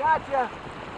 Gotcha.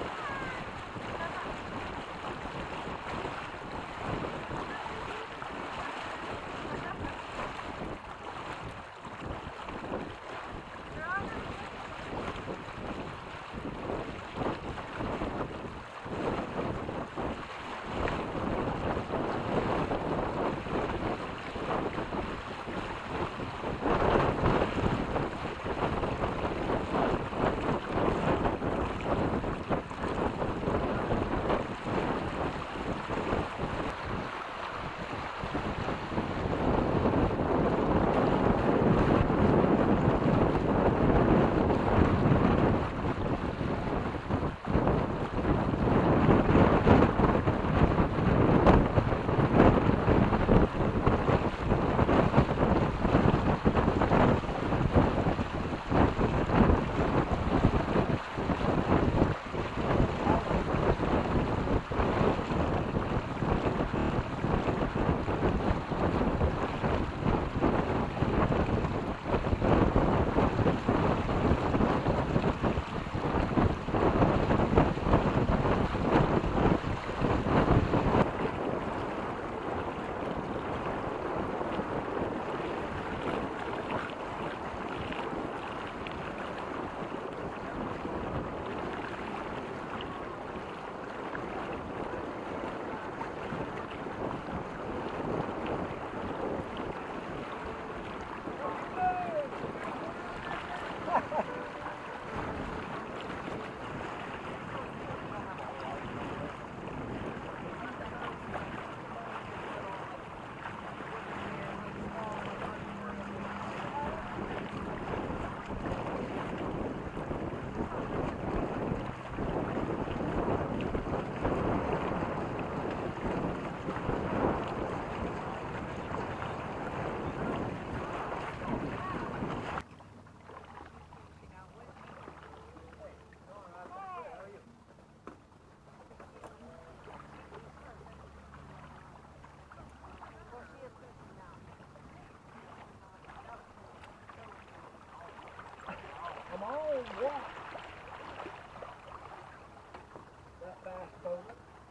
Come on, walk. That fast boat.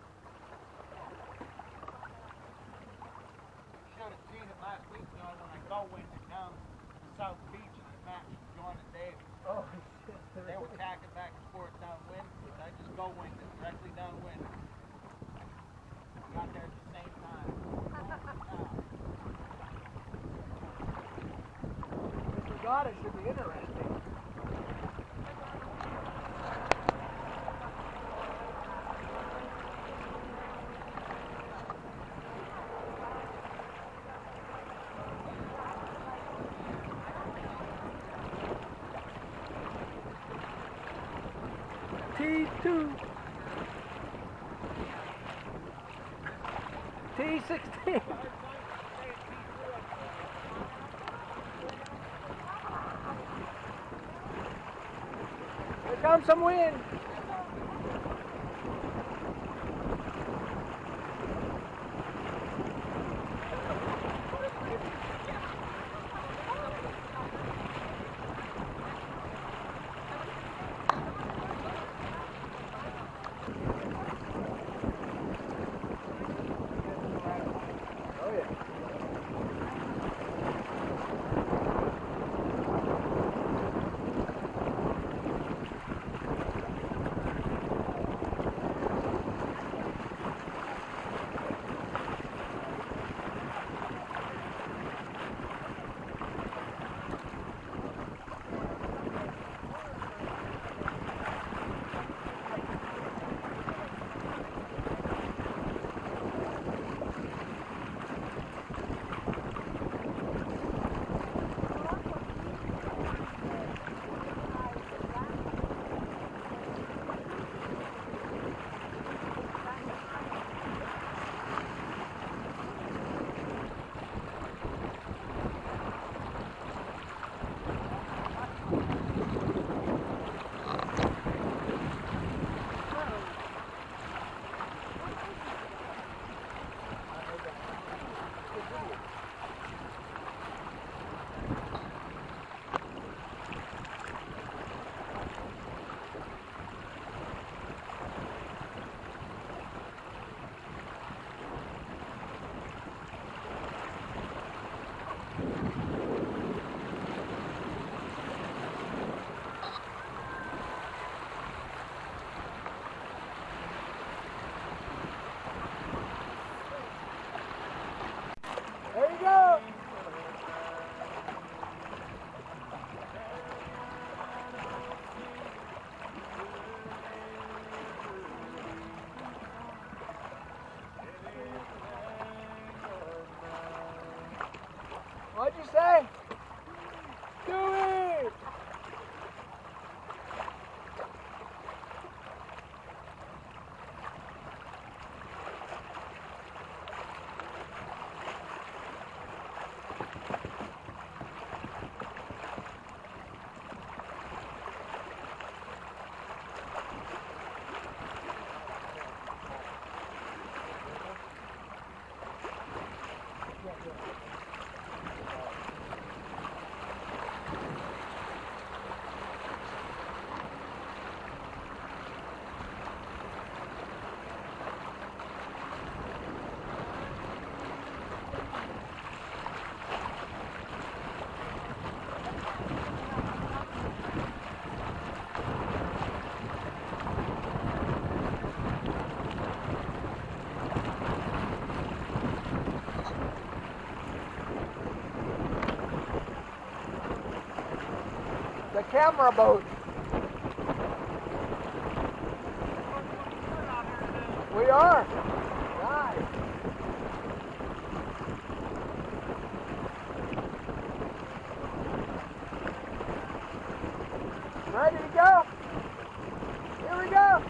Should have seen it last week, John, when I go in to come to South Beach and the match with John and Dave. Oh, shit. They were tacking back and forth downwind. I just go wind it directly downwind. Got there at the same time. If we got it, should be interesting. T2. T16. Here comes some wind. you say? Do it! The camera boat. We are. Nice. Ready to go? Here we go.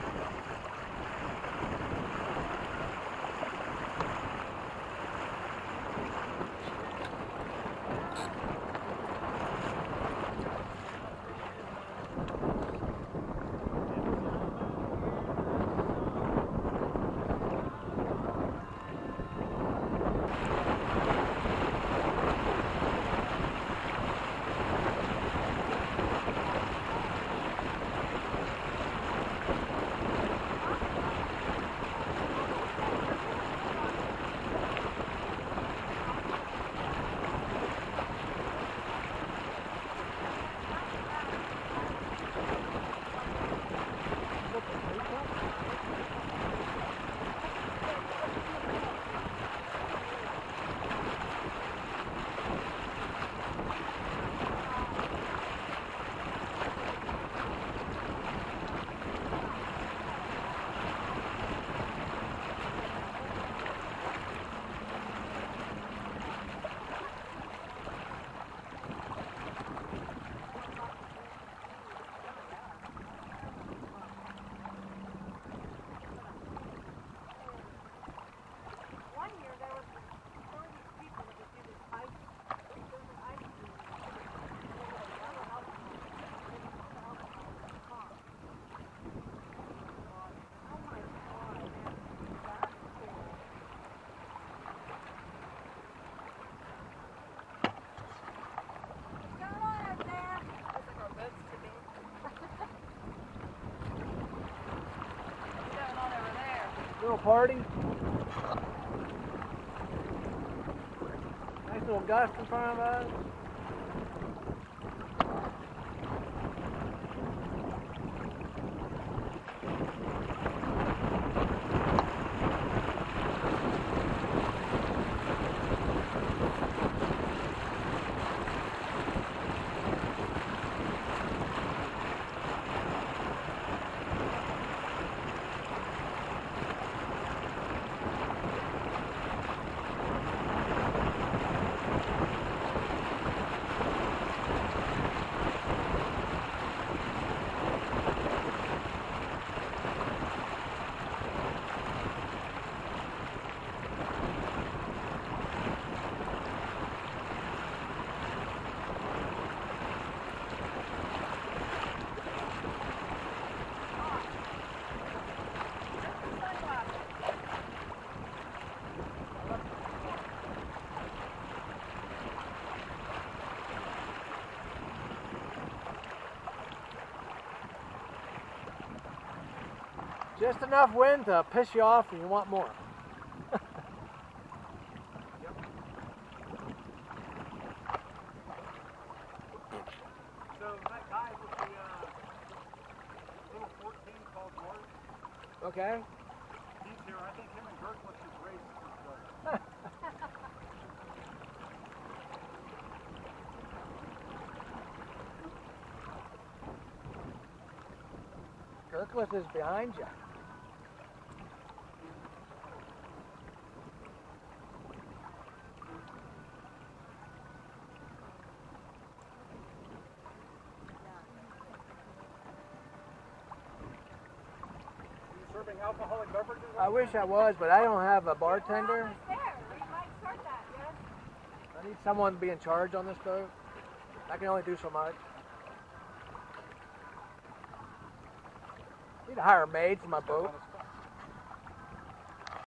Little party. Nice little gust in front of us. Just enough wind to piss you off and you want more. So that guy with the little 14 called George. Okay. He's here. I think him and Dirk went to race this Kirkliff is behind you. serving alcoholic beverages? I wish I was, but I don't have a bartender. There. We might start that, yes. I need someone to be in charge on this boat. I can only do so much. I need to hire a maid for my boat.